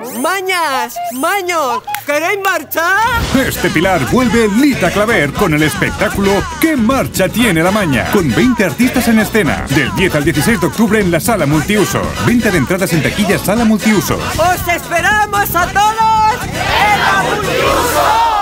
¡Mañas! ¡Maños! ¿Queréis marchar? Este Pilar vuelve Lita Claver con el espectáculo ¿Qué marcha tiene la maña? Con 20 artistas en escena. Del 10 al 16 de octubre en la Sala Multiuso. Venta de entradas en taquilla Sala Multiuso. ¡Os esperamos a todos en la Multiuso!